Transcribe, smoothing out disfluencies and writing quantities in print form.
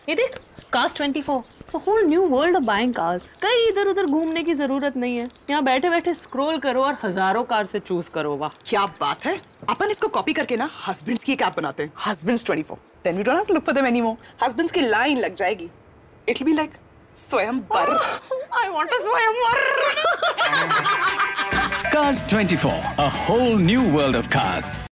ये देख, Cars 24. It's a whole new world of buying cars. कहीं इधर उधर घूमने की जरूरत नहीं है। यहाँ बैठे बैठे स्क्रॉल करो और हजारों कार से चूज करो। वाह क्या बात है। अपन इसको कॉपी करके ना हस्बैंड्स की एक ऐप बनाते हैं, Husbands 24. Then we don't have to look for them anymore. Husbands की लाइन लग जाएगी। It'll be like स्वयंवर। I want a स्वयंवर। Cars 24, a whole new world of cars.